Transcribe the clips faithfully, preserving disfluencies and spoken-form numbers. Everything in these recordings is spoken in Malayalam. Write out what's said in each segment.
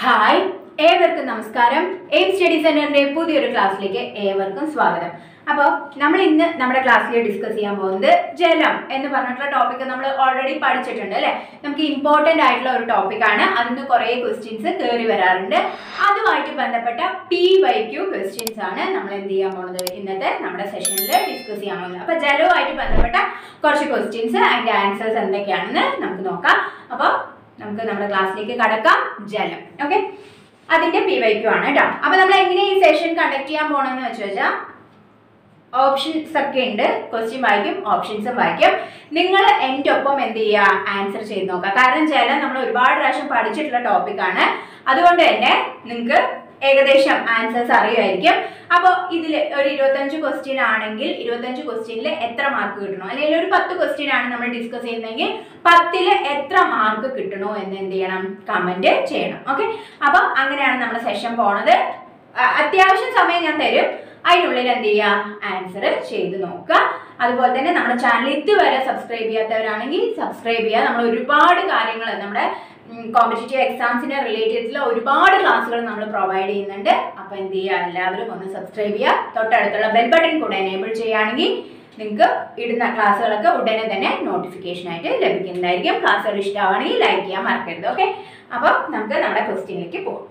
ഹായ്, ഏവർക്കും നമസ്കാരം. എയിം സ്റ്റഡി സെന്ററിന്റെ പുതിയൊരു ക്ലാസ്സിലേക്ക് ഏവർക്കും സ്വാഗതം. അപ്പോൾ നമ്മൾ ഇന്ന് നമ്മുടെ ക്ലാസ്സിൽ ഡിസ്കസ് ചെയ്യാൻ പോകുന്നത് ജലം എന്ന് പറഞ്ഞിട്ടുള്ള ടോപ്പിക് നമ്മൾ ഓൾറെഡി പഠിച്ചിട്ടുണ്ട് അല്ലേ. നമുക്ക് ഇമ്പോർട്ടൻ്റ് ആയിട്ടുള്ള ഒരു ടോപ്പിക്കാണ്. അതിന് കുറേ ക്വസ്റ്റ്യൻസ് കയറി വരാറുണ്ട്. അതുമായിട്ട് ബന്ധപ്പെട്ട പി വൈ ക്യു ക്വസ്റ്റ്യൻസ് ആണ് നമ്മൾ എന്ത് ചെയ്യാൻ പോകുന്നത് ഇന്നത്തെ നമ്മുടെ സെഷനിൽ ഡിസ്കസ് ചെയ്യാൻ പോകുന്നത്. അപ്പോൾ ജലവുമായിട്ട് ബന്ധപ്പെട്ട കുറച്ച് ക്വസ്റ്റ്യൻസ്, അതിൻ്റെ ആൻസേഴ്സ് എന്തൊക്കെയാണെന്ന് നമുക്ക് നോക്കാം. അപ്പോൾ നമുക്ക് നമ്മുടെ ക്ലാസ്സിലേക്ക് കടക്കാം. ജലം, ഓക്കെ, അതിന്റെ പി വൈ ക്യു ആണ് കേട്ടോ. അപ്പൊ നമ്മൾ എങ്ങനെ ഈ സെഷൻ കണ്ടക്ട് ചെയ്യാൻ പോകണമെന്ന് വെച്ച് വെച്ചാൽ ഓപ്ഷൻസ് ഒക്കെ ഉണ്ട്. ക്വസ്റ്റ്യൻ വായിക്കും, ഓപ്ഷൻസും വായിക്കും. നിങ്ങൾ എൻ്റെ ഒപ്പം എന്ത് ചെയ്യുക, ആൻസർ ചെയ്ത് നോക്കുക. കാരണം ജലം നമ്മൾ ഒരുപാട് പ്രാവശ്യം പഠിച്ചിട്ടുള്ള ടോപ്പിക്കാണ്. അതുകൊണ്ട് തന്നെ നിങ്ങൾക്ക് ഏകദേശം ആൻസേഴ്സ് അറിയുമായിരിക്കും. അപ്പോൾ ഇതിൽ ഒരു ഇരുപത്തഞ്ച് ക്വസ്റ്റ്യൻ ആണെങ്കിൽ ഇരുപത്തഞ്ച് ക്വസ്റ്റ്യനിൽ എത്ര മാർക്ക് കിട്ടണോ, അല്ലെങ്കിൽ ഒരു പത്ത് ക്വസ്റ്റ്യൻ ആണ് നമ്മൾ ഡിസ്കസ് ചെയ്യുന്നതെങ്കിൽ പത്തിൽ എത്ര മാർക്ക് കിട്ടണോ എന്ന് എന്ത് ചെയ്യണം, കമൻറ്റ് ചെയ്യണം. ഓക്കെ, അപ്പോൾ അങ്ങനെയാണ് നമ്മുടെ സെഷൻ പോണത്. അത്യാവശ്യം സമയം ഞാൻ തരും, അതിനുള്ളിൽ എന്ത് ചെയ്യുക, ആൻസർ ചെയ്ത് നോക്കുക. അതുപോലെ തന്നെ നമ്മുടെ ചാനൽ ഇതുവരെ സബ്സ്ക്രൈബ് ചെയ്യാത്തവരാണെങ്കിൽ സബ്സ്ക്രൈബ് ചെയ്യുക. നമ്മൾ ഒരുപാട് കാര്യങ്ങൾ നമ്മുടെ കോമ്പറ്റേറ്റീവ് എക്സാംസിനെ റിലേറ്റ് ചെയ്തിട്ടുള്ള ഒരുപാട് ക്ലാസ്സുകൾ നമ്മൾ പ്രൊവൈഡ് ചെയ്യുന്നുണ്ട്. അപ്പോൾ എന്ത് ചെയ്യുക, എല്ലാവരും ഒന്ന് സബ്സ്ക്രൈബ് ചെയ്യുക. തൊട്ടടുത്തുള്ള ബെൽ ബട്ടൺ കൂടെ എനേബിൾ ചെയ്യുകയാണെങ്കിൽ നിങ്ങൾക്ക് ഇടുന്ന ക്ലാസ്സുകളൊക്കെ ഉടനെ തന്നെ നോട്ടിഫിക്കേഷൻ ആയിട്ട് ലഭിക്കുന്നതായിരിക്കും. ക്ലാസ്സുകൾ ഇഷ്ടമാണെങ്കിൽ ലൈക്ക് ചെയ്യാൻ മറക്കരുത്. ഓക്കെ, അപ്പോൾ നമുക്ക് നമ്മുടെ ക്വസ്റ്റ്യനിലേക്ക് പോകാം.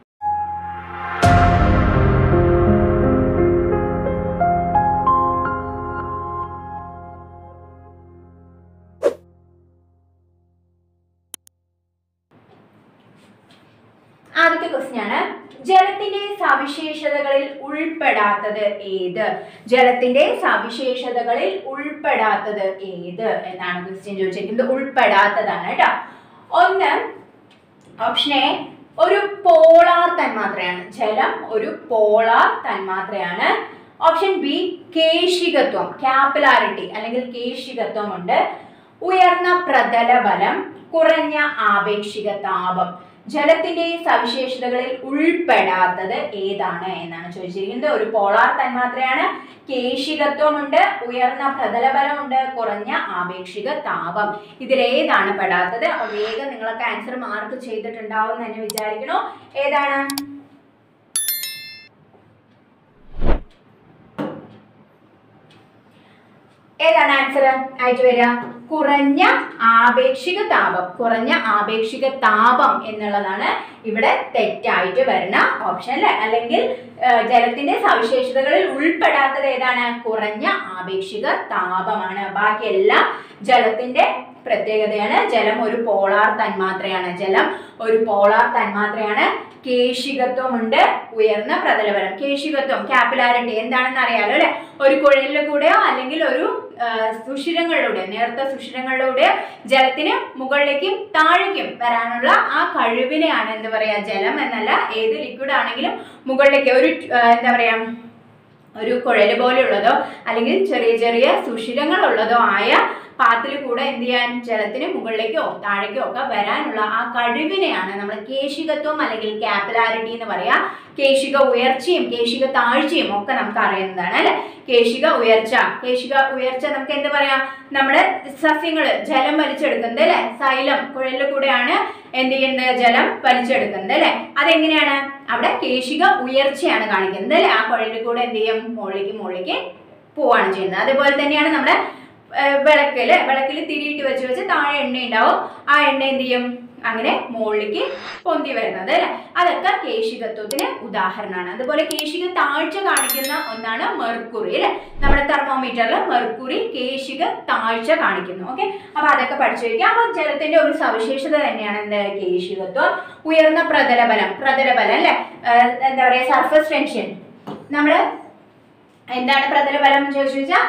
ആദ്യത്തെ ക്വസ്റ്റ്യൻ ആണ്, ജലത്തിന്റെ സവിശേഷതകളിൽ ഉൾപ്പെടാത്തത് ഏത്? ജലത്തിന്റെ സവിശേഷതകളിൽ ഉൾപ്പെടാത്തത് ഏത് എന്നാണ് ക്വസ്റ്റ്യൻ ചോദിച്ചിരിക്കുന്നത്. ഉൾപ്പെടാത്തതാണ് കേട്ടോ. ഒന്ന്, ഓപ്ഷൻ എ ഒരു പോളാർ തന്മാത്രയാണ്. ജലം ഒരു പോളാർ തന്മാത്രയാണ്. ഓപ്ഷൻ ബി കേശികത്വം, ക്യാപിലാരിറ്റി അല്ലെങ്കിൽ കേശികത്വം ഉണ്ട്. ഉയർന്ന പ്രതലബലം, കുറഞ്ഞ ആപേക്ഷിക താപം. ജലത്തിന്റെ സവിശേഷതകളിൽ ഉൾപ്പെടാത്തത് ഏതാണ് എന്നാണ് ചോദിച്ചിരിക്കുന്നത്. ഒരു പോളാർ തന്മാത്രയാണ്, കേശികത്വമുണ്ട്, ഉയർന്ന പ്രതലബലമുണ്ട്, കുറഞ്ഞ ആപേക്ഷിക താപം. ഇതിലേതാണ് പെടാത്തത്? വേഗം നിങ്ങളൊക്കെ ആൻസർ മാർക്ക് ചെയ്തിട്ടുണ്ടാവും എന്ന് തന്നെ വിചാരിക്കണോ. ഏതാണ്? ഏതാണ് ആൻസർ ആയിട്ട് വരിക? കുറഞ്ഞ ആപേക്ഷിക താപം. കുറഞ്ഞ ആപേക്ഷിക താപം എന്നുള്ളതാണ് ഇവിടെ തെറ്റായിട്ട് വരുന്ന ഓപ്ഷൻ അല്ലെ. അല്ലെങ്കിൽ ജലത്തിന്റെ സവിശേഷതകളിൽ ഉൾപ്പെടാത്തത് ഏതാണ്? കുറഞ്ഞ ആപേക്ഷിക താപമാണ്. ബാക്കിയെല്ലാം ജലത്തിന്റെ പ്രത്യേകതയാണ്. ജലം ഒരു പോളാർ തന്മാത്രയാണ്. ജലം ഒരു പോളാർ തന്മാത്രയാണ്. കേശികത്വമുണ്ട്, ഉയർന്ന പ്രതലബലം. കേശികത്വം, ക്യാപിലാരിറ്റി എന്താണെന്ന് അറിയാലോ അല്ലെ. ഒരു കുഴലിലൂടെയോ കൂടെയോ അല്ലെങ്കിൽ ഒരു സുഷിരങ്ങളിലൂടെ, നേർത്ത സുഷിരങ്ങളിലൂടെ ജലത്തിന് മുകളിലേക്കും താഴേക്കും വരാനുള്ള ആ കഴിവിനെയാണ് എന്താ പറയാ, ജലം എന്നല്ല ഏത് ലിക്വിഡ് ആണെങ്കിലും മുകളിലേക്ക് ഒരു എന്താ പറയാ ഒരു കുഴൽ പോലെയുള്ളതോ അല്ലെങ്കിൽ ചെറിയ ചെറിയ സുഷിരങ്ങൾ ഉള്ളതോ ആയ പാത്തിൽ കൂടെ എന്ത് ചെയ്യാൻ, ജലത്തിന് മുകളിലേക്കോ താഴേക്കോ ഒക്കെ വരാനുള്ള ആ കഴിവിനെയാണ് നമ്മൾ കേശികത്വം അല്ലെങ്കിൽ ക്യാപിലാരിറ്റി എന്ന് പറയാ. കേശിക ഉയർച്ചയും കേശിക താഴ്ചയും ഒക്കെ നമുക്ക് അറിയുന്നതാണ് അല്ലെ. കേശിക ഉയർച്ച, കേശിക ഉയർച്ച നമുക്ക് എന്ത് പറയാ, നമ്മുടെ സസ്യങ്ങള് ജലം വലിച്ചെടുക്കുന്നത് അല്ലെ. സൈലം, കുഴലിൽ കൂടെയാണ് എന്ത് ചെയ്യുന്നത്, ജലം വലിച്ചെടുക്കുന്നത് അല്ലെ. അതെങ്ങനെയാണ്? അവിടെ കേശിക ഉയർച്ചയാണ് കാണിക്കുന്നത് അല്ലെ. ആ കുഴലിൽ കൂടെ എന്ത് ചെയ്യും, മുകളിലേക്ക് മുകളിലേക്ക് പോവാണ് ചെയ്യുന്നത്. അതുപോലെ തന്നെയാണ് നമ്മുടെ വിളക്കില് വിളക്കിൽ തിരിയിട്ട് വെച്ച് വെച്ച് താഴെ എണ്ണ ഉണ്ടാവും. ആ എണ്ണ എന്ത് ചെയ്യും, അങ്ങനെ മുകളിലേക്ക് പൊന്തി വരുന്നത് അല്ലെ. അതൊക്കെ കേശികത്വത്തിന് ഉദാഹരണമാണ്. അതുപോലെ കേശിക താഴ്ച കാണിക്കുന്ന ഒന്നാണ് മെർക്കുറി അല്ലെ. നമ്മുടെ തെർമോമീറ്ററിൽ മെർക്കുറി കേശിക താഴ്ച കാണിക്കുന്നു. ഓക്കെ, അപ്പൊ അതൊക്കെ പഠിച്ചു വയ്ക്കുക. അപ്പൊ ജലത്തിന്റെ ഒരു സവിശേഷത തന്നെയാണ് എന്ത്, കേശികത്വം. ഉയർന്ന പ്രതലബലം, പ്രതലബലം അല്ലെ, എന്താ പറയാ, സർഫസ് ടെൻഷൻ. നമ്മള് എന്താണ് പ്രതലബലം എന്ന് ചോദിച്ചു വെച്ചാൽ,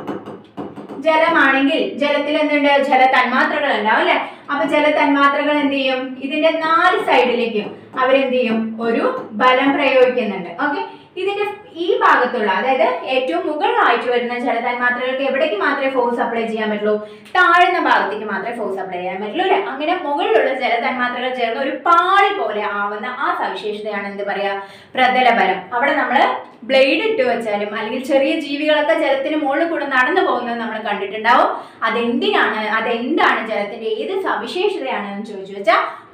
ജലമാണെങ്കിൽ ജലത്തിൽ എന്തുണ്ട്, ജല തന്മാത്രകൾ ഉണ്ടാവും അല്ലെ. അപ്പൊ ജല തന്മാത്രകൾ എന്ത് ചെയ്യും, ഇതിന്റെ നാല് സൈഡിലേക്കും അവരെന്ത് ചെയ്യും, ഒരു ബലം പ്രയോഗിക്കുന്നുണ്ട്. ഓക്കെ, ഇതിന്റെ ഈ ഭാഗത്തുള്ള, അതായത് ഏറ്റവും മുകളിലായിട്ട് വരുന്ന ജല തന്മാത്രകൾക്ക് എവിടേക്ക് മാത്രമേ ഫോഴ്സ് അപ്ലൈ ചെയ്യാൻ പറ്റുള്ളൂ, താഴ്ന്ന ഭാഗത്തേക്ക് മാത്രമേ ഫോഴ്സ് അപ്ലൈ ചെയ്യാൻ പറ്റുള്ളൂ അല്ലെ. അങ്ങനെ മുകളിലുള്ള ജല തന്മാത്രകൾ ചേർന്ന് ഒരു പാളി പോലെ ആവുന്ന ആ സവിശേഷതയാണ് എന്ത് പറയാ, പ്രതലബലം. അവിടെ നമ്മൾ ബ്ലേഡ് ഇട്ട് വെച്ചാലും അല്ലെങ്കിൽ ചെറിയ ജീവികളൊക്കെ ജലത്തിന് മുകളിൽ കൂടെ നടന്നു പോകുന്നത് നമ്മൾ കണ്ടിട്ടുണ്ടാവും. അതെന്തിനാണ്, അതെന്താണ്, ജലത്തിന്റെ ഏത് സവിശേഷതയാണെന്ന് ചോദിച്ചു വെച്ചാൽ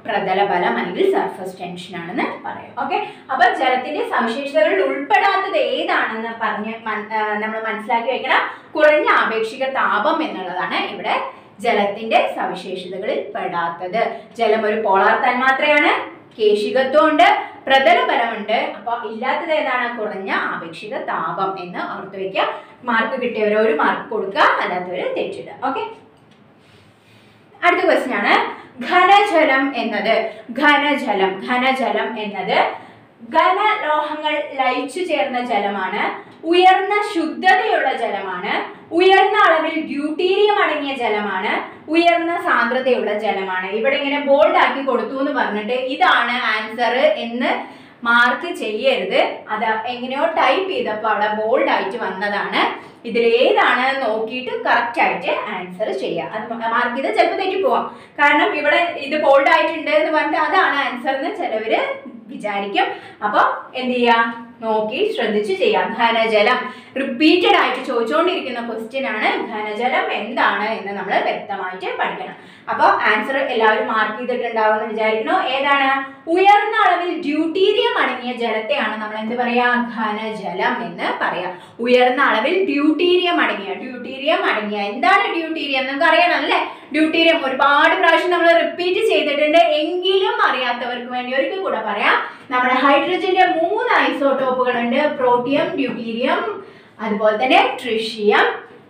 പ്രതലബലം അല്ലെങ്കിൽ സർഫസ് ടെൻഷൻ ആണെന്ന് പറയാം. ഓക്കെ, അപ്പൊ ജലത്തിന്റെ സവിശേഷതകളിൽ ഉൾപ്പെടാത്തത് ഏതാണെന്ന് പറഞ്ഞ് നമ്മൾ മനസ്സിലാക്കി വെക്കണം. കുറഞ്ഞ ആപേക്ഷിക താപം എന്നുള്ളതാണ് ഇവിടെ ജലത്തിന്റെ സവിശേഷതകളിൽ പെടാത്തത്. ജലം ഒരു പോളാർ തന്മാത്രയാണ്, കേശികത്വം ഉണ്ട്, പ്രതലബലമുണ്ട്. അപ്പൊ ഇല്ലാത്തത് ഏതാണ്? കുറഞ്ഞ ആപേക്ഷിക താപം എന്ന് ഓർത്ത് വെക്കുക. മാർക്ക് കിട്ടിയവരോ ഒരു മാർക്ക് കൊടുക്കുക, അല്ലാത്തവര് തെറ്റിടുക. ഓക്കെ, അടുത്ത ക്വസ്റ്റ്യൻ ആണ് ഘനജലം എന്നത്. ഘനജലം ഘനജലം എന്നത് ഘനലോഹങ്ങൾ ലയിച്ചു ചേർന്ന ജലമാണ്, ഉയർന്ന ശുദ്ധതയുള്ള ജലമാണ്, ഉയർന്ന അളവിൽ ഡ്യൂട്ടീരിയം അടങ്ങിയ ജലമാണ്, ഉയർന്ന സാന്ദ്രതയുള്ള ജലമാണ്. ഇവിടെ ഇങ്ങനെ ബോൾഡ് ആക്കി കൊടുത്തു എന്ന് പറഞ്ഞിട്ട് ഇതാണ് ആൻസർ എന്ന് മാർക്ക് ചെയ്യരുത്. അത് എങ്ങനെയോ ടൈപ്പ് ചെയ്തപ്പോൾ അവിടെ ബോൾഡ് ആയിട്ട് വന്നതാണ്. ഇതിൽ ഏതാണ് നോക്കിയിട്ട് കറക്റ്റ് ആയിട്ട് ആൻസർ ചെയ്യുക. അത് മാർക്ക് ചെയ്ത് ചിലപ്പോൾ തെറ്റി പോവാം. കാരണം ഇവിടെ ഇത് ബോൾഡ് ആയിട്ടുണ്ട് എന്ന് പറഞ്ഞിട്ട് അതാണ് ആൻസർ എന്ന് ചിലവര് വിചാരിക്കും. അപ്പൊ എന്ത് ചെയ്യാ, നോക്കി ശ്രദ്ധിച്ച് ചെയ്യാം. ഘനജലം റിപ്പീറ്റഡ് ആയിട്ട് ചോദിച്ചുകൊണ്ടിരിക്കുന്ന ക്വസ്റ്റ്യൻ ആണ്. ഘനജലം എന്താണ് എന്ന് നമ്മൾ വ്യക്തമായിട്ട് പഠിക്കണം. അപ്പൊ ആൻസർ എല്ലാവരും മാർക്ക് ചെയ്തിട്ടുണ്ടാവുമെന്ന് വിചാരിക്കണോ? ഏതാണ്? ഉയർന്ന അളവിൽ ഡ്യൂട്ടീരിയം അടങ്ങിയ ജലത്തെയാണ് നമ്മൾ എന്ത് പറയാ? ഘനജലം എന്ന് പറയാ. ഉയർന്ന അളവിൽ ഡ്യൂട്ടീരിയം അടങ്ങിയ ഡ്യൂട്ടീരിയം അടങ്ങിയ എന്താണ് ഡ്യൂട്ടീരിയം? നമുക്ക് അറിയണം അല്ലേ? ഡ്യൂട്ടീരിയം ഒരുപാട് പ്രാവശ്യം നമ്മൾ റിപ്പീറ്റ് ചെയ്തിട്ടുണ്ട്. എങ്കിലും അറിയാത്തവർക്ക് വേണ്ടി ഒരിക്കൽ കൂടെ പറയാം. നമ്മുടെ ഹൈഡ്രജന്റെ മൂന്ന് ഐസോട്ടോപ്പുകൾ ഉണ്ട്. പ്രോട്ടിയം, ഡ്യൂട്ടീരിയം, അതുപോലെ തന്നെ ട്രിഷിയം.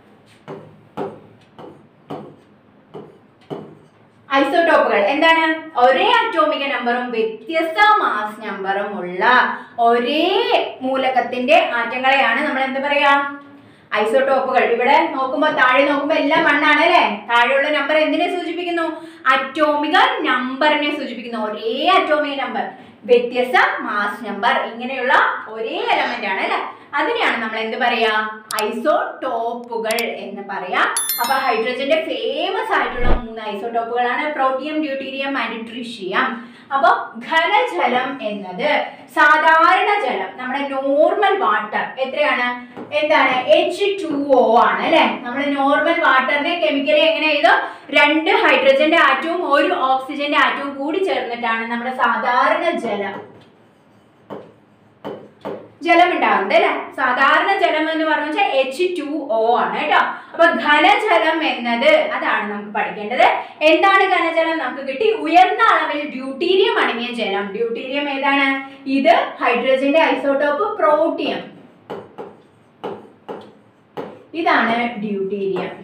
ഐസോട്ടോപ്പുകൾ എന്താണ്? ഒരേ അറ്റോമിക നമ്പറും വ്യത്യസ്ത മാസ് നമ്പറും ഉള്ള ഒരേ മൂലകത്തിന്റെ ആറ്റങ്ങളെയാണ് നമ്മൾ എന്ത് പറയാ? ഐസോട്ടോപ്പുകൾ. ഇവിടെ നോക്കുമ്പോ താഴെ നോക്കുമ്പോ എല്ലാം മണ്ണാണ് അല്ലെ? താഴെയുള്ള നമ്പർ എന്തിനെ സൂചിപ്പിക്കുന്നു? അറ്റോമിക നമ്പറിനെ സൂചിപ്പിക്കുന്നു. ഒരേ അറ്റോമിക നമ്പർ, വ്യത്യസ്ത മാസ് നമ്പർ, ഇങ്ങനെയുള്ള ഒരേ എലമെന്റ് ആണ് അല്ലെ? അതിനെയാണ് നമ്മൾ എന്ത് പറയാ? ഐസോടോപ്പുകൾ എന്ന് പറയാം. അപ്പൊ ഹൈഡ്രജന്റെ ഫേമസ് ആയിട്ടുള്ള മൂന്ന് ഐസോടോപ്പുകളാണ് പ്രോട്ടിയം, ഡ്യൂട്ടീരിയം ആൻഡ് ട്രിഷിയം. അപ്പൊ ഘനജലം എന്നത് സാധാരണ ജലം, നമ്മുടെ നോർമൽ വാട്ടർ എത്രയാണ്? എന്താണ്? എച്ച് ടു ഒ ആണ് അല്ലെ? നമ്മുടെ നോർമൽ വാട്ടറിനെ കെമിക്കലി എങ്ങനെ ചെയ്തു? രണ്ട് ഹൈഡ്രജന്റെ ആറ്റവും ഒരു ഓക്സിജന്റെ ആറ്റവും കൂടി ചേർന്നിട്ടാണ് നമ്മുടെ സാധാരണ ജലം ജലം ഉണ്ടാകുന്നത് അല്ലെ? സാധാരണ ജലം എന്ന് പറഞ്ഞാൽ എച്ച് ടു ഒ ആണ് കേട്ടോ. അപ്പൊ ഘനജലം എന്നത് അതാണ് നമുക്ക് പഠിക്കേണ്ടത്. എന്താണ് ഘനജലം? നമുക്ക് കിട്ടി ഉയർന്ന അളവിൽ ഡ്യൂട്ടീരിയം അടങ്ങിയ ജലം. ഡ്യൂട്ടീരിയം ഏതാണ്? ഇത് ഹൈഡ്രജന്റെ ഐസോട്ടോപ്പ് പ്രോട്ടിയം. ഇതാണ് ഡ്യൂട്ടീരിയം.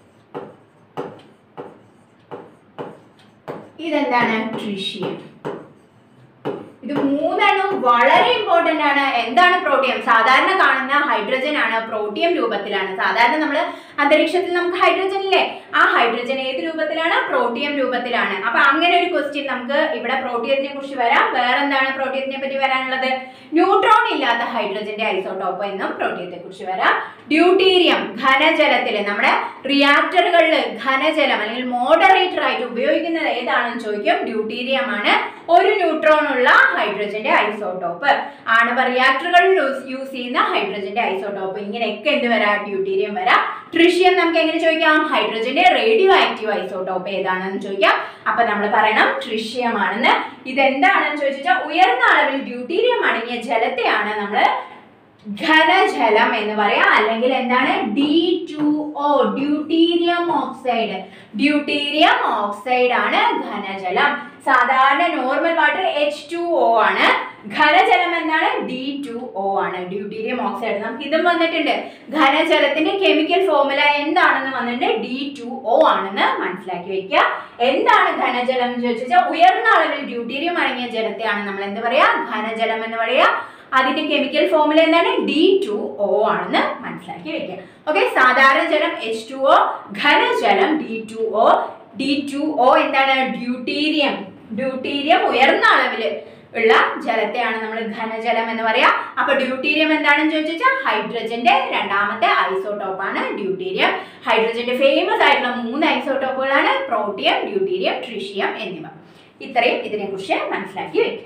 ഇതെന്താണ്? ട്രിഷിയം. ഇത് മൂന്നെണ്ണം വളരെ ഇമ്പോർട്ടന്റ് ആണ്. എന്താണ് പ്രോട്ടിയം? സാധാരണ കാണുന്ന ഹൈഡ്രജൻ ആണ്, പ്രോട്ടിയം രൂപത്തിലാണ്. സാധാരണ നമ്മൾ അന്തരീക്ഷത്തിൽ നമുക്ക് ഹൈഡ്രജൻ ഇല്ലേ? ആ ഹൈഡ്രജൻ ഏത് രൂപത്തിലാണ്? പ്രോട്ടിയം രൂപത്തിലാണ്. അപ്പൊ അങ്ങനെ ഒരു ക്വസ്റ്റ്യൻ നമുക്ക് ഇവിടെ പ്രോട്ടിയത്തിനെ കുറിച്ച് വരാം. വേറെ എന്താണ് പ്രോട്ടിയത്തിനെ പറ്റി വരാനുള്ളത്? ന്യൂട്രോൺ ഇല്ലാത്ത ഹൈഡ്രജന്റെ ഐസോട്ടോപ്പ് എന്നും പ്രോട്ടിയത്തെ കുറിച്ച് വരാം. ഡ്യൂട്ടീരിയം ഘനജലത്തില് നമ്മുടെ റിയാക്ടറുകളിൽ ഘനജലം അല്ലെങ്കിൽ മോഡറേറ്റർ ആയിട്ട് ഉപയോഗിക്കുന്നത് ഏതാണെന്ന് ചോദിക്കും. ഡ്യൂട്ടീരിയം ആണ് ഒരു ന്യൂട്രോൺ ഉള്ള ഹൈഡ്രജന്റെ ഐസോട്ടോപ്പ്. ആണവ റിയാക്ടറുകളിൽ യൂസ് ചെയ്യുന്ന ഹൈഡ്രജന്റെ ഐസോട്ടോപ്പ്. ഇങ്ങനെയൊക്കെ എന്ത് വരാം? ഡ്യൂട്ടീരിയം വരാം. ട്രിഷിയം നമുക്ക് എങ്ങനെ ചോദിക്കാം? ഹൈഡ്രജന്റെ റേഡിയോ ആക്റ്റീവ് ഐസോട്ടോപ്പ് ഏതാണെന്ന് ചോദിക്കാം. അപ്പൊ നമ്മൾ പറയണം ട്രിഷിയം ആണെന്ന്. ഇതെന്താണെന്ന് ചോദിച്ചാൽ ഉയർന്ന അളവിൽ ഡ്യൂട്ടീരിയം അടങ്ങിയ ജലത്തെയാണ് നമ്മൾ ഘനജലം എന്ന് പറയാം. അല്ലെങ്കിൽ എന്താണ്? D two O, deuterium oxide. Deuterium oxide ആണ് ഘനജലം. സാധാരണ normal water H two O ആണ്. ഘനജലം എന്താണ്? ഡി ടു ഒ ആണ്, ഡ്യൂട്ടീരിയം ഓക്സൈഡ്. നമുക്ക് ഇതും വന്നിട്ടുണ്ട്. ഘനജലത്തിന്റെ കെമിക്കൽ ഫോർമുല എന്താണെന്ന് വന്നിട്ടുണ്ട്? ഡി ടു ഒ ആണെന്ന് മനസ്സിലാക്കി വെക്കുക. എന്താണ് ഘനജലം എന്ന് ചോദിച്ചാൽ ഉയർന്ന അളവിൽ ഡ്യൂട്ടീരിയം അടങ്ങിയ ജലത്തെയാണ് നമ്മൾ എന്ത് പറയാ? ഘനജലം എന്ന് പറയാ. അതിന്റെ കെമിക്കൽ ഫോർമുല എന്താണ്? ഡി ടു ഒ ആണെന്ന് മനസ്സിലാക്കി വെക്കുക. ഓക്കെ, സാധാരണ ജലം എച്ച് ടു ഒ, ഘനജലം D two O. D two O എന്താണ്? ഡ്യൂട്ടീരിയം. ഡ്യൂട്ടീരിയം ഉയർന്ന അളവിൽ ഉള്ള ജലത്തെയാണ് നമ്മൾ ഘനജലം എന്ന് പറയാ. അപ്പൊ ഡ്യൂട്ടീരിയം എന്താണെന്ന് ചോദിച്ചാൽ ഹൈഡ്രജന്റെ രണ്ടാമത്തെ ഐസോട്ടോപ്പ് ആണ് ഡ്യൂട്ടീരിയം. ഹൈഡ്രജന്റെ ഫേമസ് ആയിട്ടുള്ള മൂന്ന് ഐസോട്ടോപ്പുകളാണ് പ്രോട്ടിയം, ഡ്യൂട്ടീരിയം, ട്രിഷിയം എന്നിവ. ഇത്രയും ഇതിനെ കുറിച്ച് മനസ്സിലാക്കി വെക്കുക.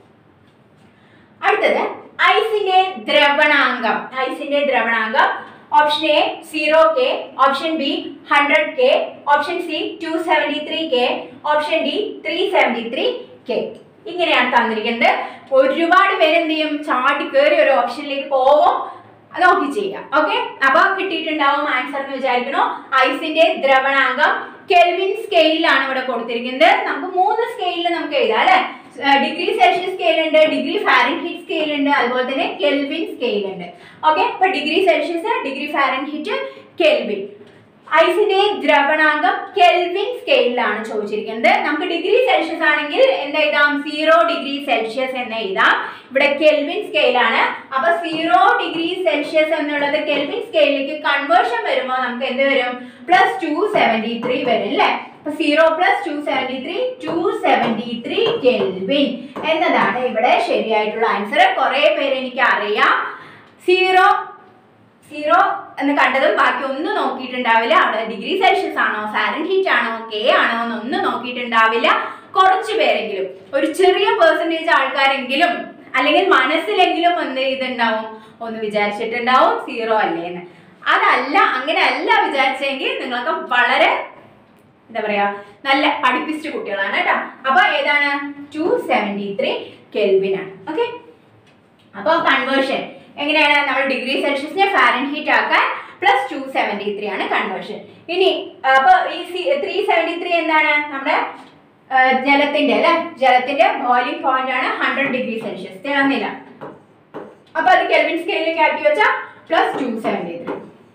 അടുത്തത് ഐസിന്റെ ദ്രവണാങ്കം. ഐസിന്റെ ദ്രവണാങ്കം option A zero K, option B hundred K, option C two seventy three K, option D three seventy three K. ഇങ്ങനെയാണ് തന്നിരിക്കുന്നത്. ഒരുപാട് പേര് എന്ത് ചെയ്യും, ചാടി കയറി ഒരു ഓപ്ഷനിലേക്ക് പോവും, നോക്കി ചെയ്യാം. ഓക്കെ, അപ്പൊ കിട്ടിയിട്ടുണ്ടാവും ആൻസർ എന്ന് വിചാരിക്കണോ. ഐസിന്റെ ദ്രവണാങ്കം കെൽവിൻ സ്കെയിലാണ് ഇവിടെ കൊടുത്തിരിക്കുന്നത്. നമുക്ക് മൂന്ന് സ്കെയിലിൽ നമുക്ക് എഴുതാം അല്ലെ. ഡിഗ്രി സെൽഷ്യസ് സ്കെയിൽ ഉണ്ട്, ഡിഗ്രി ഫാരൻഹീറ്റ് സ്കെയിൽ ഉണ്ട്, അതുപോലെ തന്നെ കെൽവിൻ സ്കെയിൽ ഉണ്ട്. ഓക്കെ, അപ്പൊ degree Celsius, degree Fahrenheit, Kelvin. ഐസിന്റെ ദ്രവണാങ്കം കെൽവിൻ സ്കെയിലാണ് ചോദിച്ചിരിക്കുന്നത്. നമുക്ക് ഡിഗ്രി സെൽഷ്യസ് ആണെങ്കിൽ എന്താ എഴുതാം, സീറോ ഡിഗ്രി സെൽഷ്യസ് എന്ന് എഴുതാം. ഇവിടെ കെൽവിൻ സ്കെയിലാണ്. അപ്പൊ സീറോ ഡിഗ്രി സെൽഷ്യസ് എന്നുള്ളത് കെൽവിൻ സ്കെയിലിലേക്ക് കൺവേർഷൻ വരുമ്പോൾ നമുക്ക് എന്ത് വരും, പ്ലസ് ടു സെവൻറ്റി ത്രീ വരും അല്ലെ. അപ്പൊ zero plus two seventy three, two seventy three kelvin എന്നതാണ് ഇവിടെ ശരിയായിട്ടുള്ള ആൻസർ. കുറെ പേര് എനിക്ക് അറിയാം സീറോ സീറോ എന്ന് കണ്ടതും ബാക്കി ഒന്നും നോക്കിയിട്ടുണ്ടാവില്ല. അവിടെ ഡിഗ്രി സെൽഷ്യസ് ആണോ, ഫാരൻഹീറ്റ് ആണോ, കെ ആണോ എന്നൊന്നും നോക്കിയിട്ടുണ്ടാവില്ല. കുറച്ച് പേരെങ്കിലും, ഒരു ചെറിയ പെർസെന്റേജ് ആൾക്കാരെങ്കിലും അല്ലെങ്കിൽ മനസ്സിലെങ്കിലും എന്ത് ചെയ്തിട്ടുണ്ടാവും, ഒന്ന് വിചാരിച്ചിട്ടുണ്ടാവും സീറോ അല്ലേന്ന്. അതല്ല, അങ്ങനെ അല്ല വിചാരിച്ചെങ്കിൽ നിങ്ങൾക്ക് വളരെ എന്താ പറയാ, നല്ല പഠിപ്പിച്ച കുട്ടികളാണ് കേട്ടോ. അപ്പൊ ഏതാണ്, ടു സെവൻറ്റി ത്രീ കെൽവിൻ ആണ്. ഓക്കെ, അപ്പൊ കൺവേർഷൻ എങ്ങനെയാണ്, നമ്മൾ ഡിഗ്രി സെൽഷ്യസിനെ ഫാരൻഹീറ്റ് ആക്കാൻ പ്ലസ് ടു സെവൻറ്റി ത്രീ ആണ് കൺവേർഷൻ. ഇനി അപ്പൊ ഈ ത്രീ സെവൻറ്റി ത്രീ എന്താണ്, നമ്മുടെ ജലത്തിന്റെ അല്ലെ, ജലത്തിന്റെ ബോയിലിംഗ് പോയിന്റ് ആണ് ഹൺഡ്രഡ് ഡിഗ്രി സെൽഷ്യസ്, തിളനില. അപ്പൊ അത് കെൽവിൻ സ്കെയിലിലേക്ക് ആക്കി വെച്ചാൽ പ്ലസ് ടു സെവൻറ്റി ത്രീ.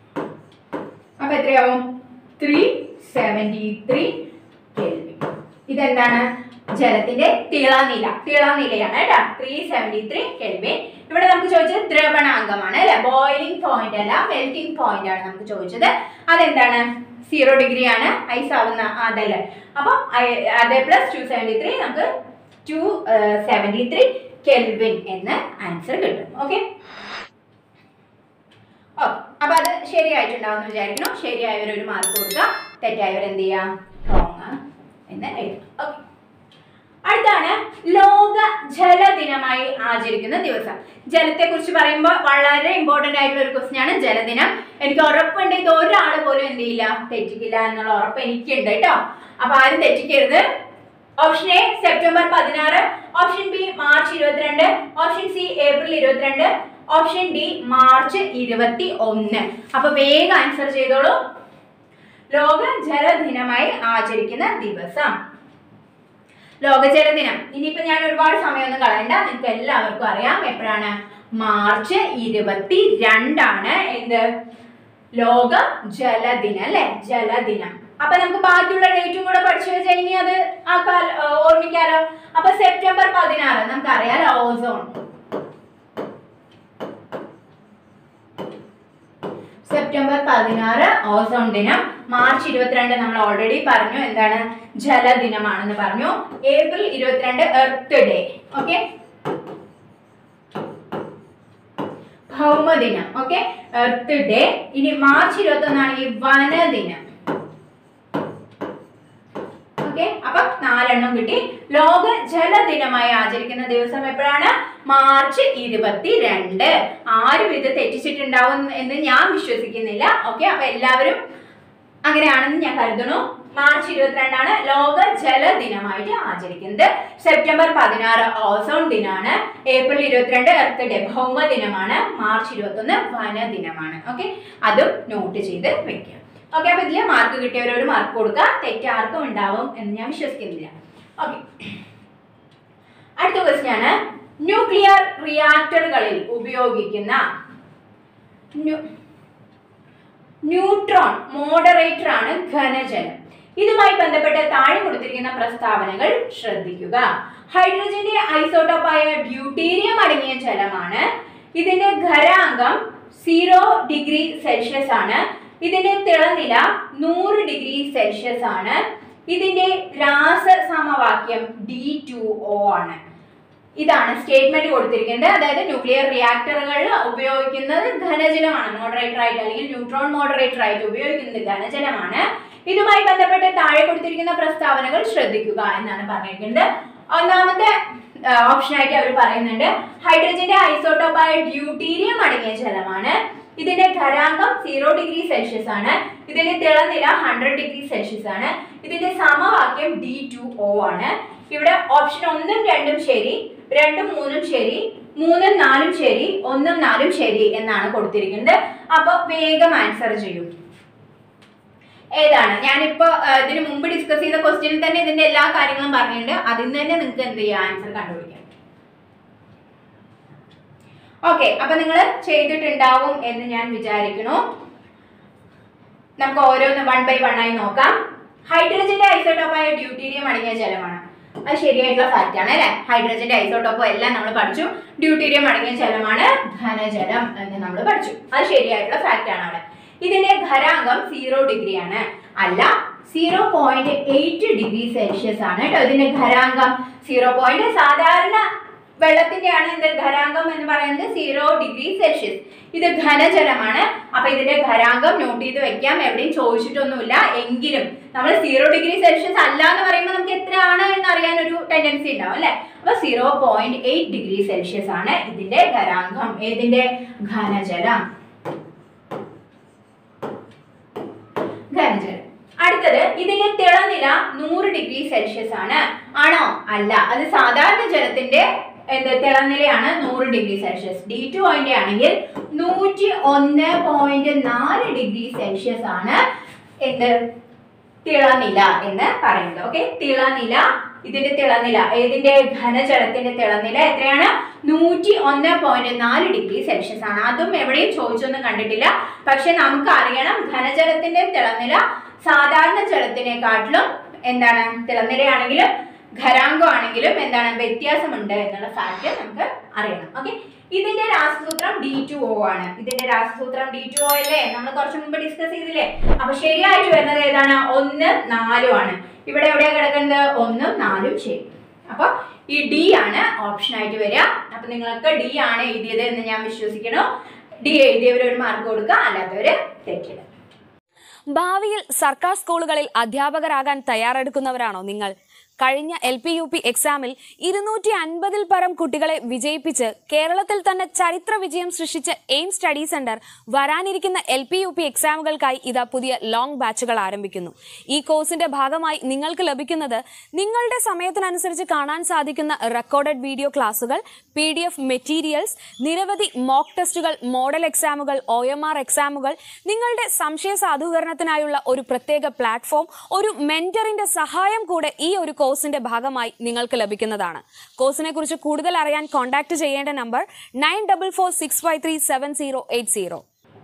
അപ്പൊ എത്രയാവും, ത്രീ സെവൻറ്റി ത്രീ കെൽവിൻ. ഇതെന്താണ്, ജലത്തിന്റെ തിളനില, തിളനിലയാണ് കേട്ടോ, ത്രീ സെവൻറ്റി ത്രീ കെൽവിൻ. ഇവിടെ നമുക്ക് ചോദിച്ചത് ദ്രവണാങ്കമാണ് അല്ലെ, ബോയിലിംഗ് പോയിന്റ് അല്ല, മെൽറ്റിംഗ് പോയിന്റ് ആണ് നമുക്ക് ചോദിച്ചത്. അതെന്താണ്, സീറോ ഡിഗ്രി ആണ് ഐസ് ആവുന്ന അതല്ലേ. അപ്പൊ അത് പ്ലസ് ടു സെവൻറ്റി ത്രീ നമുക്ക് ടു സെവൻറ്റി ത്രീ കെൽവിൻ എന്ന് ആൻസർ കിട്ടും. ഓക്കെ, അപ്പൊ അത് ശരിയായിട്ടുണ്ടാവും വിചാരിക്കുന്നു. ശരിയായവർ ഒരു മാർക്ക് കൊടുക്കുക, തെറ്റായവർ എന്ത് ചെയ്യാം, റോങ് എന്ന് എഴുതാം. ഓക്കെ, അടുത്താണ് ലോക ജലദിനമായി ആചരിക്കുന്ന ദിവസം. ജലത്തെ കുറിച്ച് പറയുമ്പോൾ വളരെ ഇമ്പോർട്ടന്റ് ആയിട്ടുള്ള ഒരു ക്വസ്റ്റ്യൻ ആണ് ജലദിനം. എനിക്ക് ഉറപ്പുണ്ട് ഇത് ഒരാൾ പോലും എന്ത് ചെയ്യില്ല, തെറ്റിക്കില്ല എന്നുള്ള ഉറപ്പ് എനിക്കുണ്ട് കേട്ടോ. അപ്പൊ ആരും തെറ്റിക്കരുത്. ഓപ്ഷൻ എ സെപ്റ്റംബർ പതിനാറ്, ഓപ്ഷൻ ബി മാർച്ച് ഇരുപത്തിരണ്ട്, ഓപ്ഷൻ സി ഏപ്രിൽ ഇരുപത്തിരണ്ട്, ഓപ്ഷൻ ഡി മാർച്ച് ഇരുപത്തി ഒന്ന്. അപ്പൊ വേഗം ആൻസർ ചെയ്തോളൂ. ലോക ജലദിനമായി ആചരിക്കുന്ന ദിവസം, ലോക ജലദിനം. ഇനിയിപ്പോ ഞാൻ ഒരുപാട് സമയമൊന്നും കളയണ്ട, നിങ്ങൾക്ക് എല്ലാവർക്കും അറിയാം എപ്പോഴാണ്, മാർച്ച് ഇരുപത്തി രണ്ടാണ് എന്ത്, ലോക ജലദിനം അല്ലെ, ജലദിനം. അപ്പൊ നമുക്ക് ബാക്കിയുള്ള ഡേറ്റും കൂടെ പഠിച്ചു വെച്ചാൽ ഇനി അത് ആ കാല ഓർമ്മിക്കാലോ. അപ്പൊ സെപ്റ്റംബർ പതിനാറ് നമുക്കറിയാലോ, ഓസോൺ. സെപ്റ്റംബർ പതിനാറ് ഓസോൺ ദിനം. മാർച്ച് ഇരുപത്തിരണ്ട് നമ്മൾ ഓൾറെഡി പറഞ്ഞു എന്താണ്, ജലദിനമാണെന്ന് പറഞ്ഞു. ഏപ്രിൽ ഇരുപത്തിരണ്ട് എർത്ത് ഡേ, ഓക്കെ, ഭൗമദിനം. Okay, earth day. ഇനി മാർച്ച് ഇരുപത്തി ഒന്നാണെങ്കിൽ വനദിനം. ഓക്കെ, അപ്പൊ നാലെണ്ണം കിട്ടി. ലോക ജലദിനമായി ആചരിക്കുന്ന ദിവസം എപ്പോഴാണ്, മാർച്ച് ഇരുപത്തി രണ്ട്. ആരും ഇത് തെറ്റിച്ചിട്ടുണ്ടാവും എന്ന് ഞാൻ വിശ്വസിക്കുന്നില്ല. ഓക്കെ, അപ്പൊ എല്ലാവരും അങ്ങനെയാണെന്ന് ഞാൻ കരുതുന്നു. മാർച്ച് ഇരുപത്തിരണ്ടാണ് ലോക ജലദിനമായിട്ട് ആചരിക്കുന്നത്. സെപ്റ്റംബർ പതിനാറ് ഓസോൺ ദിനാണ്. ഏപ്രിൽ ഇരുപത്തിരണ്ട് എർത്ത് ഡേ ഭൗമദിനമാണ്. മാർച്ച് ഇരുപത്തി ഒന്ന് വനദിനമാണ്. ഓക്കെ, അതും നോട്ട് ചെയ്ത് വെക്കുക. ഓക്കെ, അപ്പൊ ഇതില് മാർക്ക് കിട്ടിയവരൊരു മാർക്ക് കൊടുക്കുക, തെറ്റ് ആർക്കും ഉണ്ടാവും എന്ന് ഞാൻ വിശ്വസിക്കുന്നില്ല. ഓക്കെ, അടുത്ത ക്വസ്റ്റ്യൻ ആണ്, ന്യൂക്ലിയർ റിയാക്ടറുകളിൽ ഉപയോഗിക്കുന്ന ന്യൂട്രോൺ മോഡറേറ്റർ ആണ് ഘനജലം. ഇതുമായി ബന്ധപ്പെട്ട് താഴെ കൊടുത്തിരിക്കുന്ന പ്രസ്താവനകൾ ശ്രദ്ധിക്കുക. ഹൈഡ്രജന്റെ ഐസോട്ടോപ്പായ ഡ്യൂട്ടീരിയം അടങ്ങിയ ജലമാണ്. ഇതിന്റെ ഖരാങ്കം സീറോ ഡിഗ്രി സെൽഷ്യസ് ആണ്. ഇതിന്റെ തിളനില നൂറ് ഡിഗ്രി സെൽഷ്യസ് ആണ്. ഇതിന്റെ രാസ സമവാക്യം ഡി ടു ഒ ആണ്. ഇതാണ് സ്റ്റേറ്റ്മെന്റ് കൊടുത്തിരിക്കുന്നത്. അതായത് ന്യൂക്ലിയർ റിയാക്ടറുകളിൽ ഉപയോഗിക്കുന്നത് ഘനജലമാണ്, മോഡറേറ്റർ ആയിട്ട് അല്ലെങ്കിൽ ന്യൂട്രോൺ മോഡറേറ്റർ ആയിട്ട് ഉപയോഗിക്കുന്നത് ഘനജലമാണ്. ഇതുമായി ബന്ധപ്പെട്ട് താഴെ കൊടുത്തിരിക്കുന്ന പ്രസ്താവനകൾ ശ്രദ്ധിക്കുക എന്നാണ് പറഞ്ഞിരിക്കുന്നത്. ഒന്നാമത്തെ ഓപ്ഷൻ ആയിട്ട് അവർ പറയുന്നുണ്ട് ഹൈഡ്രജന്റെ ഐസോട്ടോപ്പായ ഡ്യൂട്ടീരിയം അടങ്ങിയ ജലമാണ്. ഇതിന്റെ ഖരാങ്കം സീറോ ഡിഗ്രി സെൽഷ്യസ് ആണ്. ഇതിന്റെ തിളനില ഹൺഡ്രഡ് ഡിഗ്രി സെൽഷ്യസ് ആണ്. ഇതിന്റെ സമവാക്യം ഡി ടു ഒ ആണ്. ഇവിടെ ഓപ്ഷൻ ഒന്നും രണ്ടും ശരി, രണ്ടും മൂന്നും ശരി, മൂന്നും നാലും ശരി, ഒന്നും നാലും ശരി എന്നാണ് കൊടുത്തിരിക്കുന്നത്. അപ്പൊ വേഗം ആൻസർ ചെയ്യൂ. ഏതാണ്? ഞാനിപ്പോ ഇതിന് മുമ്പ് ഡിസ്കസ് ചെയ്ത ക്വസ്റ്റ്യനിൽ തന്നെ ഇതിന്റെ എല്ലാ കാര്യങ്ങളും പറഞ്ഞിട്ടുണ്ട്. അതിൽ നിന്ന് തന്നെ നിങ്ങൾക്ക് എന്ത് ചെയ്യാം, ആൻസർ കണ്ടുപിടിക്കാം. ഓക്കെ, അപ്പൊ നിങ്ങൾ ചെയ്തിട്ടുണ്ടാവും എന്ന് ഞാൻ വിചാരിക്കുന്നു. നമുക്ക് ഓരോന്ന് വൺ ബൈ വൺ ആയി നോക്കാം. ഹൈഡ്രജന്റെ ഐസോട്ടോപ്പായ ഡ്യൂട്ടീരിയം അടങ്ങിയ ജലമാണ്. അത് ശരിയായിട്ടുള്ള ഫാക്റ്റ് ആണ് അല്ലെ. ഹൈഡ്രജന്റെ ഐസോട്ടോപ്പോ എല്ലാം നമ്മൾ പഠിച്ചു. ഡ്യൂട്ടീരിയം അടങ്ങിയ ജലമാണ് ഘനജലം എന്ന് നമ്മൾ പഠിച്ചു. അത് ശരിയായിട്ടുള്ള ഫാക്റ്റ് ആണ് അവിടെ. ഇതിന്റെ ഖരാങ്കം സീറോ ഡിഗ്രി ആണ്. അല്ല, zero point eight degree Celsius ആണ് കേട്ടോ ഇതിന്റെ ഖരാങ്കം. സീറോ പോയിന്റ് സാധാരണ വെള്ളത്തിന്റെ ആണ് ഇതിന്റെ ഖരാങ്കം എന്ന് പറയുന്നത് സീറോ ഡിഗ്രി സെൽഷ്യസ്. ഇത് ഘനജലമാണ്. അപ്പൊ ഇതിന്റെ ഖരാങ്കം നോട്ട് ചെയ്ത് വെക്കാം. എവിടെയും ചോദിച്ചിട്ടൊന്നുമില്ല. എങ്കിലും നമ്മൾ സീറോ ഡിഗ്രി സെൽഷ്യസ് അല്ല എന്ന് പറയുമ്പോൾ നമുക്ക് എത്രയാണ് എന്ന് അറിയാൻ ഒരു ടെൻഡൻസി ഉണ്ടാവും അല്ലെ. അപ്പൊ zero point eight degree Celsius ആണ് ഇതിന്റെ ഖരാങ്കം. ഏതിന്റെ? ഘനജലം. ഘനജലം. അടുത്തത് ഇതിന്റെ തിളനില നൂറ് ഡിഗ്രി സെൽഷ്യസ് ആണ്. ആണോ? അല്ല, അത് സാധാരണ ജലത്തിന്റെ എന്ത് തിളനിലയാണ് നൂറ് degree Celsius. D two point ആണെങ്കിൽ നൂറ്റി ഒന്ന് പോയിന്റ് നാല് ഡിഗ്രി സെൽഷ്യസ് ആണ് എന്ത് തിളനില എന്ന് പറയുന്നത്. ഓക്കെ, തിളനില. ഇതിന്റെ തിളനില ഏതിന്റെ? ഘനജലത്തിന്റെ തിളനില എത്രയാണ്? നൂറ്റി ഒന്ന് പോയിന്റ് നാല് ഡിഗ്രി സെൽഷ്യസ് ആണ്. അതും എവിടെയും ചോദിച്ചൊന്നും കണ്ടിട്ടില്ല. പക്ഷെ നമുക്ക് അറിയണം ഘനജലത്തിന്റെ തിളനില സാധാരണ ജലത്തിനെക്കാട്ടിലും എന്താണ് തിളനിലയാണെങ്കിലും ഖരാങ്കം ആണെങ്കിലും എന്താണ് വ്യത്യാസമുണ്ട് എന്നുള്ള ഫാക്ട് നമുക്ക് അറിയണം. ഓക്കെ, ഇതിന്റെ രാസസൂത്രം ഡി ടു ഒ ആണ്. ഇതിന്റെ രാസസൂത്രം ഡി ടു ഒ അല്ലേ, നമ്മൾ കുറച്ച് മുമ്പ് ഡിസ്കസ് ചെയ്തില്ലേ. അപ്പൊ ശരിയായിട്ട് വരുന്നത് ഏതാണ്? ഒന്ന് നാലും ആണ്. ഇവിടെ എവിടെയാ കിടക്കുന്നത്? ഒന്നും നാലും ശരി. അപ്പൊ ഈ ഡി ആണ് ഓപ്ഷൻ ആയിട്ട് വരിക. അപ്പൊ നിങ്ങൾക്ക് ഡി ആണ് എഴുതിയത് എന്ന് ഞാൻ വിശ്വസിക്കുന്നു. ഡി എഴുതിയവർ ഒരു മാർക്ക് കൊടുക്കുക, അല്ലാത്തവര് തെറ്റില്ല. ഭാവിയിൽ സർക്കാർ സ്കൂളുകളിൽ അധ്യാപകരാകാൻ തയ്യാറെടുക്കുന്നവരാണോ നിങ്ങൾ? കഴിഞ്ഞ എൽ പി യു പി എക്സാമിൽ ഇരുന്നൂറ്റി അൻപതിൽ പരം കുട്ടികളെ വിജയിപ്പിച്ച് കേരളത്തിൽ തന്നെ ചരിത്ര വിജയം സൃഷ്ടിച്ച എയിം സ്റ്റഡി സെന്റർ വരാനിരിക്കുന്ന എൽ പി യു പി എക്സാമുകൾക്കായി ഇതാ പുതിയ ലോങ് ബാച്ചുകൾ ആരംഭിക്കുന്നു. ഈ കോഴ്സിന്റെ ഭാഗമായി നിങ്ങൾക്ക് ലഭിക്കുന്നത് നിങ്ങളുടെ സമയത്തിനനുസരിച്ച് കാണാൻ സാധിക്കുന്ന റെക്കോർഡഡ് വീഡിയോ ക്ലാസുകൾ, പി ഡി എഫ് മെറ്റീരിയൽസ്, നിരവധി മോക്ക് ടെസ്റ്റുകൾ, മോഡൽ എക്സാമുകൾ, ഒ എം ആർ എക്സാമുകൾ, നിങ്ങളുടെ സംശയ സാധൂകരണത്തിനായുള്ള ഒരു പ്രത്യേക പ്ലാറ്റ്ഫോം, ഒരു മെന്ററിന്റെ സഹായം കൂടെ ഈ ഒരു കോഴ്സിന്റെ ഭാഗമായി നിങ്ങൾക്ക് ലഭിക്കുന്നതാണ്. കോഴ്സിനെ കുറിച്ച് കൂടുതൽ അറിയാൻ കോൺടാക്ട് ചെയ്യേണ്ട number nine double four six five three seven zero eight zero.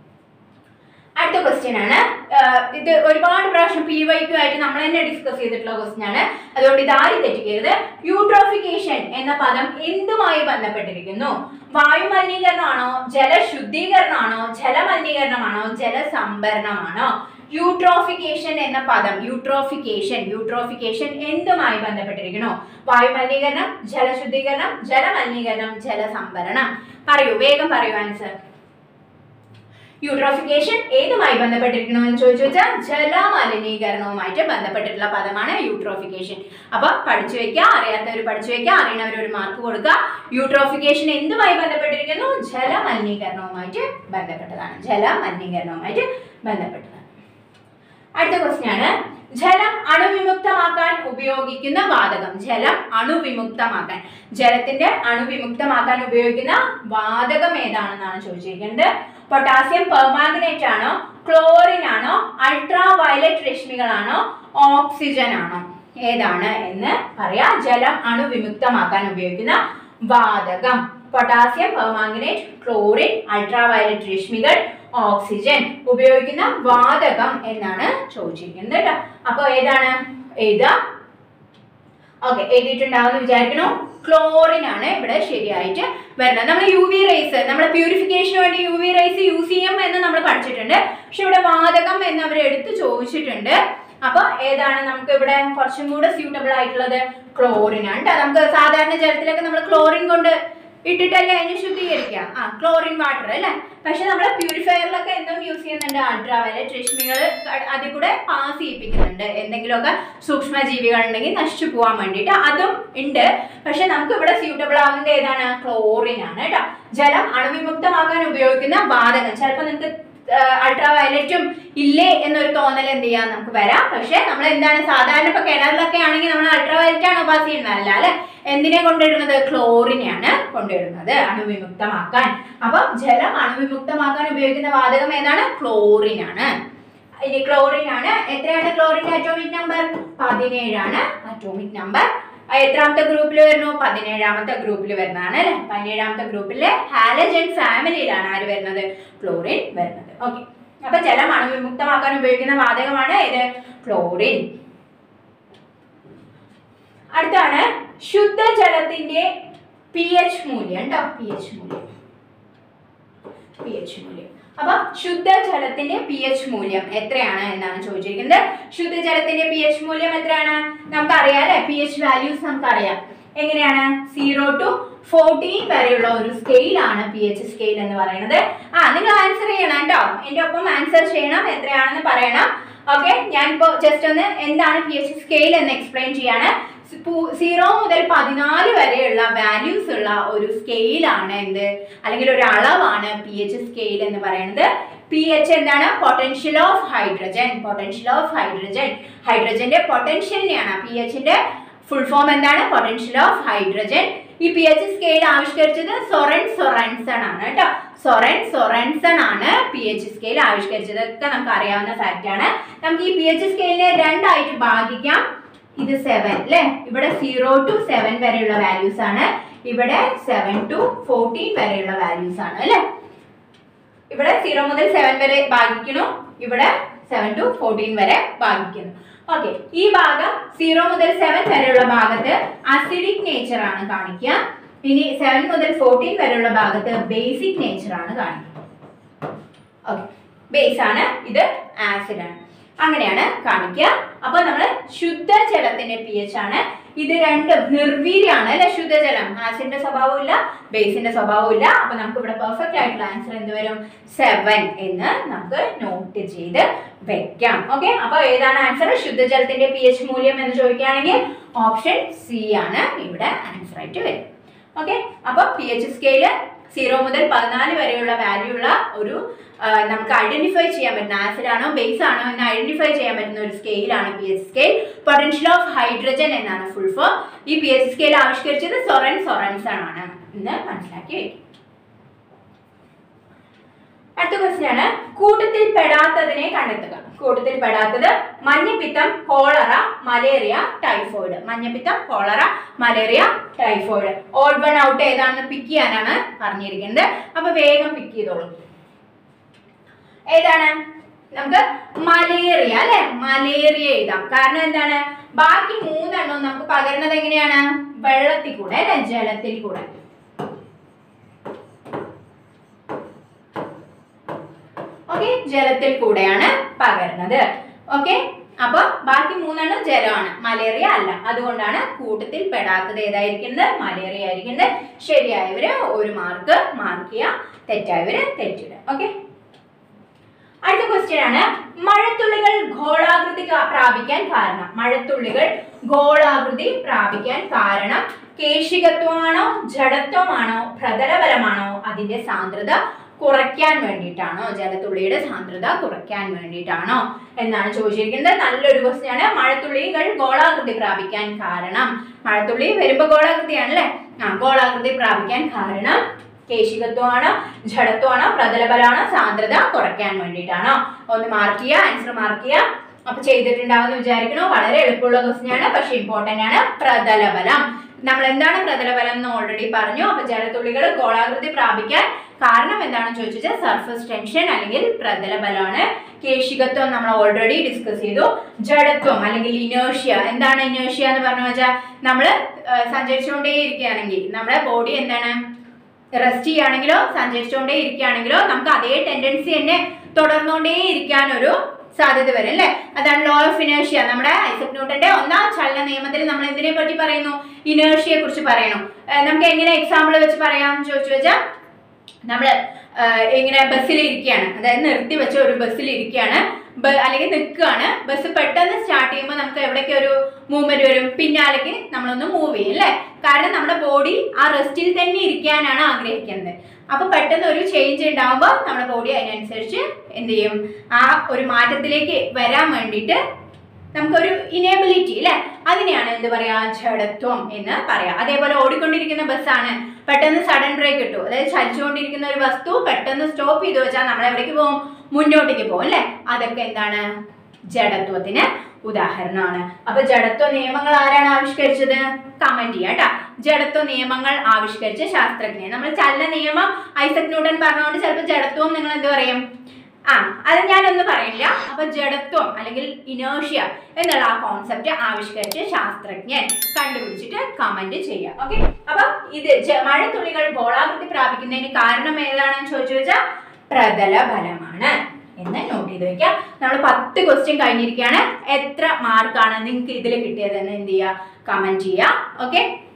അടുത്ത ക്വസ്റ്റ്യൻ ആണ്. ഇത് ഒരുപാട് പ്രാവശ്യം പി വൈക്ക് ആയിട്ട് നമ്മൾ തന്നെ ഡിസ്കസ് ചെയ്തിട്ടുള്ള ക്വസ്റ്റ്യൻ ആണ്. അതുകൊണ്ട് ഇത് ആരും തെറ്റിക്കരുത്. യൂട്രോഫിക്കേഷൻ എന്ന പദം എന്തുമായി ബന്ധപ്പെട്ടിരിക്കുന്നു? വായു മലിനീകരണമാണോ, ജലശുദ്ധീകരണമാണോ, ജലമലിനീകരണമാണോ, ജലസംഭരണമാണോ? യൂട്രോഫിക്കേഷൻ എന്ന പദം യൂട്രോഫിക്കേഷൻ യൂട്രോഫിക്കേഷൻ എന്തുമായി ബന്ധപ്പെട്ടിരിക്കുന്നു? വായു മലിനീകരണം, ജലശുദ്ധീകരണം, ജലമലിനീകരണം, ജലസംഭരണം. പറയൂ, വേഗം പറയൂ ആൻസർ. യൂട്രോഫിക്കേഷൻ ഏതുമായി ബന്ധപ്പെട്ടിരിക്കണോ എന്ന് ചോദിച്ചു വെച്ചാൽ ജലമലിനീകരണവുമായിട്ട് ബന്ധപ്പെട്ടിട്ടുള്ള പദമാണ് യൂട്രോഫിക്കേഷൻ. അപ്പൊ പഠിച്ചു വെക്കുക, അറിയാത്തവർ പഠിച്ചു വെക്കുക, അറിയണവർ ഒരു മാർക്ക് കൊടുക്കുക. യൂട്രോഫിക്കേഷൻ എന്തുമായി ബന്ധപ്പെട്ടിരിക്കുന്നു? ജലമലിനീകരണവുമായിട്ട് ബന്ധപ്പെട്ടതാണ്. ജലമലിനീകരണവുമായിട്ട് ബന്ധപ്പെട്ടതാണ്. അടുത്ത ക്വസ്റ്റ്യൻ ആണ്. ജലം അണുവിമുക്തമാക്കാൻ ഉപയോഗിക്കുന്ന വാതകം. ജലം അണുവിമുക്തമാക്കാൻ ജലത്തിന്റെ അണുവിമുക്തമാക്കാൻ ഉപയോഗിക്കുന്ന വാതകം ഏതാണെന്നാണ് ചോദിച്ചിരിക്കുന്നത്. പൊട്ടാസ്യം പെർമാംഗനേറ്റ് ആണോ, ക്ലോറിൻ ആണോ, അൾട്രാ വയലറ്റ് രശ്മികളാണോ, ഓക്സിജൻ ആണോ? ഏതാണ് എന്ന് പറയാ. ജലം അണുവിമുക്തമാക്കാൻ ഉപയോഗിക്കുന്ന വാതകം potassium permanganate, chlorine, ultraviolet രശ്മികൾ, ഓക്സിജൻ. ഉപയോഗിക്കുന്ന വാതകം എന്നാണ് ചോദിച്ചിരിക്കുന്നത് കേട്ടോ. അപ്പൊ ഏതാണ് എഴുതാ? ഓക്കെ, എഴുതിയിട്ടുണ്ടാവുമെന്ന് വിചാരിക്കണോ? ക്ലോറിൻ ആണ് ഇവിടെ ശരിയായിട്ട് വരുന്നത്. നമ്മൾ യു വി റേസ് നമ്മുടെ പ്യൂരിഫിക്കേഷന് വേണ്ടി യു വി റേസ് യൂസ് ചെയ്യും എന്ന് നമ്മൾ പഠിച്ചിട്ടുണ്ട്. പക്ഷെ ഇവിടെ വാതകം എന്ന് അവർ എടുത്ത് ചോദിച്ചിട്ടുണ്ട്. അപ്പൊ ഏതാണ് നമുക്ക് ഇവിടെ കുറച്ചും കൂടെ സ്യൂട്ടബിൾ ആയിട്ടുള്ളത്? ക്ലോറിൻ ആണ്. നമുക്ക് സാധാരണ ജലത്തിലൊക്കെ നമ്മൾ ക്ലോറിൻ കൊണ്ട് ഇട്ടിട്ടല്ലേ അതിന് ശുദ്ധീകരിക്കുക. ആ ക്ലോറിൻ വാട്ടർ അല്ലേ. പക്ഷെ നമ്മൾ പ്യൂരിഫയറിലൊക്കെ എന്തും യൂസ് ചെയ്യുന്നുണ്ട്, അൾട്രാ വയലറ്റ് രശ്മികൾ അതിൽ കൂടെ പാസ് ചെയ്യിപ്പിക്കുന്നുണ്ട്. എന്തെങ്കിലുമൊക്കെ സൂക്ഷ്മജീവികൾ ഉണ്ടെങ്കിൽ നശിച്ചു പോകാൻ വേണ്ടിയിട്ട് അതും ഉണ്ട്. പക്ഷെ നമുക്ക് ഇവിടെ സ്യൂട്ടബിൾ ആവുന്നത് ഏതാണ്? ക്ലോറിൻ ആണ് കേട്ടോ. ജലം അണുവിമുക്തമാക്കാൻ ഉപയോഗിക്കുന്ന വാതകം. ചിലപ്പോൾ നിങ്ങൾക്ക് അൾട്രാ വയലറ്റും ഇല്ലേ എന്നൊരു തോന്നൽ എന്ത് ചെയ്യാം നമുക്ക് വരാം. പക്ഷെ നമ്മൾ എന്താണ് സാധാരണ ഇപ്പൊ കിണറിലൊക്കെ ആണെങ്കിൽ നമ്മൾ അൾട്രാ വയലറ്റ് ആണ് പാസ് ചെയ്യുന്നത്, അല്ല അല്ലെ. എന്തിനെ കൊണ്ടിടുന്നത്? ക്ലോറിനെയാണ് കൊണ്ടിടുന്നത് അണുവിമുക്തമാക്കാൻ. അപ്പൊ ജലം അണുവിമുക്തമാക്കാൻ ഉപയോഗിക്കുന്ന വാതകം ഏതാണ്? ക്ലോറിൻ ആണ്. ഇനി ക്ലോറിൻ ആണ്. എത്രയാണ് ക്ലോറിന്റെ അറ്റോമിക് നമ്പർ? പതിനേഴാണ് അറ്റോമിക് നമ്പർ. എത്രാമത്തെ ഗ്രൂപ്പിൽ വരുന്നു? പതിനേഴാമത്തെ ഗ്രൂപ്പിൽ വരുന്നതാണ് അല്ലെ. പതിനേഴാമത്തെ ഗ്രൂപ്പിലെ ഹാലജൻ ഫാമിലിയിലാണ് ആര് വരുന്നത്? ക്ലോറിൻ വരുന്നത്. ഓക്കെ, അപ്പൊ ജലം അണുവിമുക്തമാക്കാൻ ഉപയോഗിക്കുന്ന വാതകമാണ് ഇത് ക്ലോറിൻ. അടുത്താണ് ശുദ്ധജലത്തിന്റെ പി എച്ച് മൂല്യം കേട്ടോ. പി എച്ച് മൂല്യം പി എച്ച് മൂല്യം അപ്പൊ ശുദ്ധജലത്തിന്റെ പി എച്ച് മൂല്യം എത്രയാണ് എന്നാണ് ചോദിച്ചിരിക്കുന്നത്. ശുദ്ധജലത്തിന്റെ പി എച്ച് മൂല്യം എത്രയാണ്? നമുക്കറിയാം അല്ലെ. പി എച്ച് വാല്യൂസ് നമുക്കറിയാം. എങ്ങനെയാണ്? സീറോ ടു ഫോർട്ടീൻ വരെയുള്ള ഒരു സ്കെയിലാണ് പി എച്ച് സ്കെയിൽ എന്ന് പറയുന്നത്. ആ നിങ്ങൾ ആൻസർ ചെയ്യണം കേട്ടോ. എന്റെ ഒപ്പം ആൻസർ ചെയ്യണം, എത്രയാണെന്ന് പറയണം. ഓക്കെ, ഞാനിപ്പോ ജസ്റ്റ് ഒന്ന് എന്താണ് പി എച്ച് സ്കെയിൽ എന്ന് എക്സ്പ്ലെയിൻ ചെയ്യാണ്. സീറോ മുതൽ പതിനാല് വരെയുള്ള വാല്യൂസ് ഉള്ള ഒരു സ്കെയിലാണ് എന്ത്, അല്ലെങ്കിൽ ഒരു അളവാണ് പി എച്ച് സ്കെയിൽ എന്ന് പറയുന്നത്. പി എച്ച് എന്താണ്? Potential of hydrogen. Potential of hydrogen ഹൈഡ്രജന്റെ പൊട്ടൻഷ്യലിനെയാണ്. പി എച്ചിന്റെ ഫുൾ ഫോം എന്താണ്? Potential of hydrogen. ഈ പി എച്ച് സ്കെയിൽ ആവിഷ്കരിച്ചത് സൊറൻ സൊറൻസൺ ആണ് കേട്ടോ. സൊറൻ സൊറൻസൺ ആണ് പി എച്ച് സ്കെയിൽ ആവിഷ്കരിച്ചത്. ഒക്കെ നമുക്ക് അറിയാവുന്ന ഫാക്റ്റ് ആണ്. നമുക്ക് ഈ പി എച്ച് സ്കെയിലിനെ രണ്ടായിട്ട് ഭാഗിക്കാം. ഇത് സെവൻ അല്ലെ. ഇവിടെ സീറോ ടു സെവൻ വരെയുള്ള വാല്യൂസ് ആണ്. ഇവിടെ സെവൻ ടു ഫോർട്ടീൻ വരെയുള്ള വാല്യൂസ് ആണ് അല്ലെ. ഇവിടെ സീറോ മുതൽ സെവൻ വരെ ഭാഗിക്കുന്നു, ഇവിടെ സെവൻ ടു ഫോർട്ടീൻ വരെ ഭാഗിക്കുന്നു. ഓക്കെ, ഈ ഭാഗം സീറോ മുതൽ സെവൻ വരെയുള്ള ഭാഗത്ത് അസിഡിക് നേച്ചർ ആണ് കാണിക്കുക. ഇനി സെവൻ മുതൽ ഫോർട്ടീൻ വരെയുള്ള ഭാഗത്ത് ബേസിക് നേച്ചർ ആണ് കാണിക്കുക. ഓക്കെ, ബേസ് ആണ്, ഇത് ആസിഡ് ആണ്. അങ്ങനെയാണ് കാണിക്കുക. അപ്പൊ നമ്മൾ ശുദ്ധജലത്തിന്റെ പി എച്ച് ആണ്. ഇത് രണ്ടും നിർവീര്യാണ് അല്ലെ. ശുദ്ധജലം ആസിഡിന്റെ സ്വഭാവവും ഇല്ല, ബേസിന്റെ സ്വഭാവവും ഇല്ല. അപ്പൊ നമുക്ക് ഇവിടെ പെർഫെക്റ്റ് ആയിട്ടുള്ള ആൻസർ എന്ത് വരും? സെവൻ എന്ന് നമുക്ക് നോട്ട് ചെയ്ത് വെക്കാം. ഓക്കെ, അപ്പൊ ഏതാണ് ആൻസർ? ശുദ്ധജലത്തിന്റെ പി എച്ച് മൂല്യം എന്ന് ചോദിക്കുകയാണെങ്കിൽ ഓപ്ഷൻ സി ആണ് ഇവിടെ ആൻസർ ആയിട്ട് വരും. ഓക്കെ, അപ്പൊ പി എച്ച് സ്കെയില് സീറോ മുതൽ പതിനാല് വരെയുള്ള വാല്യൂ ഉള്ള ഒരു നമുക്ക് ഐഡന്റിഫൈ ചെയ്യാൻ പറ്റുന്ന ആസിഡ് ആണോ ബേസ് ആണോ എന്ന് ഐഡന്റിഫൈ ചെയ്യാൻ പറ്റുന്ന ഒരു സ്കെയിലാണ് P H scale. Potential of hydrogen എന്നാണ് ഫുൾ ഫോം. ഈ പി എച്ച് സ്കെയിൽ ആവിഷ്കരിച്ചത് സൊറൻ സൊറൻസൺ ആണ് എന്ന് മനസ്സിലാക്കി വെക്കും. അടുത്ത ക്വസ്റ്റ്യൻ ആണ്, കൂട്ടത്തിൽ പെടാത്തതിനെ കണ്ടെത്തുക. കൂട്ടത്തിൽ പെടാത്തത് മഞ്ഞപ്പിത്തം, കോളറ, മലേറിയ, ടൈഫോയിഡ്. മഞ്ഞപ്പിത്തം, cholera, malaria, typhoid. Odd one out ഏതാണെന്ന് പിക്ക് ചെയ്യാനാണ് പറഞ്ഞിരിക്കുന്നത്. അപ്പൊ വേഗം പിക്ക് ചെയ്തോളൂ. ഏതാണ്? നമുക്ക് മലേറിയ അല്ലെ. മലേറിയ എഴുതാം. കാരണം എന്താണ്? ബാക്കി മൂന്നെണ്ണം നമുക്ക് പകരുന്നത് എങ്ങനെയാണ്? വെള്ളത്തിൽ കൂടെ അല്ലെ, ജലത്തിൽ കൂടെ. ഓക്കെ, ജലത്തിൽ കൂടെയാണ് പകരുന്നത്. ഓക്കെ, അപ്പൊ ബാക്കി മൂന്നെണ്ണം ജലമാണ്, മലേറിയ അല്ല. അതുകൊണ്ടാണ് കൂട്ടത്തിൽ പെടാത്തത് ഏതായിരിക്കുന്നത്? മലേറിയ ആയിരിക്കുന്നത്. ശരിയായവര് ഒരു മാർക്ക് മാർക്ക് ചെയ്യുക, തെറ്റായവര് തെറ്റിടുക. ഓക്കെ, അടുത്ത ക്വസ്റ്റ്യൻ ആണ്, മഴത്തുള്ളികൾ ഗോളാകൃതി പ്രാപിക്കാൻ കാരണം. മഴത്തുള്ളികൾ ഗോളാകൃതി പ്രാപിക്കാൻ കാരണം കേശികത്വമാണോ, ജഡത്വമാണോ, പ്രതലബലമാണോ, അതിന്റെ സാന്ദ്രത കുറയ്ക്കാൻ വേണ്ടിയിട്ടാണോ, ജലത്തുള്ളിയുടെ സാന്ദ്രത കുറയ്ക്കാൻ വേണ്ടിയിട്ടാണോ എന്നാണ് ചോദിച്ചിരിക്കുന്നത്. നല്ലൊരു ക്വസ്റ്റ്യൻ ആണ്. മഴത്തുള്ളികൾ ഗോളാകൃതി പ്രാപിക്കാൻ കാരണം, മഴത്തുള്ളി വരുമ്പോ ഗോളാകൃതിയാണല്ലേ. ആ ഗോളാകൃതി പ്രാപിക്കാൻ കാരണം കേശികത്വമാണോ, ജഡത്വമാണോ, പ്രതലബലമാണോ, സാന്ദ്രത കുറയ്ക്കാൻ വേണ്ടിയിട്ടാണോ? ഒന്ന് മാർക്ക് ചെയ്യുക, ആൻസർ മാർക്ക് ചെയ്യുക. അപ്പൊ ചെയ്തിട്ടുണ്ടാവുമെന്ന് വിചാരിക്കണോ. വളരെ എളുപ്പമുള്ള ക്വസ്റ്റ്യൻ ആണ്, പക്ഷെ ഇമ്പോർട്ടന്റ് ആണ്. പ്രതലബലം, നമ്മൾ എന്താണ് പ്രതലബലം എന്ന് ഓൾറെഡി പറഞ്ഞു. അപ്പൊ ജലത്തുള്ളികൾ ഗോളാകൃതി പ്രാപിക്കാൻ കാരണം എന്താണെന്ന് ചോദിച്ചാൽ സർഫസ് ടെൻഷൻ അല്ലെങ്കിൽ പ്രതലബലമാണ്. കേശികത്വം നമ്മൾ ഓൾറെഡി ഡിസ്കസ് ചെയ്തു. ജഡത്വം അല്ലെങ്കിൽ ഇനേർഷ്യ, എന്താണ് ഇനേർഷ്യ എന്ന് പറഞ്ഞു വെച്ചാൽ നമ്മൾ സഞ്ചരിച്ചുകൊണ്ടേ ഇരിക്കുകയാണെങ്കിൽ നമ്മുടെ ബോഡി എന്താണ് റെസ്റ്റ് ചെയ്യുകയാണെങ്കിലോ സഞ്ചരിച്ചുകൊണ്ടേ ഇരിക്കുകയാണെങ്കിലോ നമുക്ക് അതേ ടെൻഡൻസി തന്നെ തുടർന്നുകൊണ്ടേ ഇരിക്കാനൊരു സാധ്യത വരും അല്ലെ. അതാണ് ലോ ഓഫ് ഇനേർഷ്യ. നമ്മുടെ ഐസക് ന്യൂട്ടന്റെ ഒന്നാം ചലന നിയമത്തിൽ നമ്മൾ എന്തിനെ പറ്റി പറയുന്നു? ഇനേർഷ്യയെ കുറിച്ച് പറയണം. നമുക്ക് എങ്ങനെ എക്സാമ്പിൾ വെച്ച് പറയാം ചോദിച്ചു വെച്ചാൽ, നമ്മള് ഇങ്ങനെ ബസ്സിൽ ഇരിക്കുകയാണ്, അതായത് നിർത്തി വെച്ച ഒരു ബസ്സിൽ ഇരിക്കുകയാണ്, അല്ലെങ്കിൽ നിൽക്കുകയാണ്. ബസ് പെട്ടെന്ന് സ്റ്റാർട്ട് ചെയ്യുമ്പോൾ നമുക്ക് എവിടേക്ക് ഒരു മൂവ്മെന്റ് വരും? പിന്നാലേക്ക് നമ്മളൊന്ന് മൂവ് ചെയ്യും അല്ലേ? കാരണം നമ്മുടെ ബോഡി ആ റെസ്റ്റിൽ തന്നെ ഇരിക്കാനാണ് ആഗ്രഹിക്കുന്നത്. അപ്പൊ പെട്ടെന്ന് ഒരു ചേഞ്ച് ഉണ്ടാകുമ്പോൾ നമ്മുടെ ബോഡി അതിനനുസരിച്ച് എന്ത് ചെയ്യും? ആ ഒരു മാറ്റത്തിലേക്ക് വരാൻ വേണ്ടിയിട്ട് നമുക്കൊരു ഇനേബിലിറ്റി അല്ലെ, അതിനെയാണ് എന്ത് പറയാ? ജഡത്വം എന്ന് പറയാം. അതേപോലെ ഓടിക്കൊണ്ടിരിക്കുന്ന ബസ്സാണ്, പെട്ടെന്ന് സഡൻ ബ്രേക്ക് ഇട്ടു, അതായത് ചലിച്ചുകൊണ്ടിരിക്കുന്ന ഒരു വസ്തു പെട്ടെന്ന് സ്റ്റോപ്പ് ചെയ്തു വെച്ചാൽ നമ്മൾ എവിടേക്ക് പോകും? മുന്നോട്ടേക്ക് പോകും അല്ലെ. അതൊക്കെ എന്താണ്? ജഡത്വത്തിന് ഉദാഹരണമാണ്. അപ്പൊ ജഡത്വ നിയമങ്ങൾ ആരാണ് ആവിഷ്കരിച്ചത്? കമന്റ് ചെയ്യാം കേട്ടാ. ജഡത്വ നിയമങ്ങൾ ആവിഷ്കരിച്ച ശാസ്ത്രജ്ഞൻ. നമ്മൾ ചലന നിയമം ഐസക് ന്യൂട്ടൻ പറഞ്ഞുകൊണ്ട് ചിലപ്പോൾ ജഡത്വം നിങ്ങൾ എന്ത് പറയും? ആ അത് ഞാനൊന്നും പറയില്ല. അപ്പൊ ജഡത്വം അല്ലെങ്കിൽ ഇനേർഷ്യ എന്നുള്ള ആ കോൺസെപ്റ്റ് ആവിഷ്കരിച്ച ശാസ്ത്രജ്ഞൻ കണ്ടുപിടിച്ചിട്ട് കമന്റ് ചെയ്യാം. ഓക്കെ. അപ്പൊ ഇത് മഴത്തുള്ളികൾ ഗോളാകൃതി പ്രാപിക്കുന്നതിന് കാരണം ഏതാണെന്ന് ചോദിച്ചു വെച്ചാൽ പ്രതല ബലമാണ് എന്ന് നോട്ട് ചെയ്ത് വെക്കാം. നമ്മൾ പത്ത് ക്വസ്റ്റ്യൻ കഴിഞ്ഞിരിക്കുകയാണ്. എത്ര മാർക്കാണ് നിങ്ങൾക്ക് ഇതിൽ കിട്ടിയതെന്ന് എന്ത് ചെയ്യുക? കമന്റ് ചെയ്യുക. ഓക്കെ.